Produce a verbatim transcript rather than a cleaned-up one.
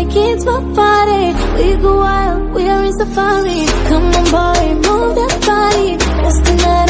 take it to a party. We go wild, we are in safari. Come on boy, move that body. It's the night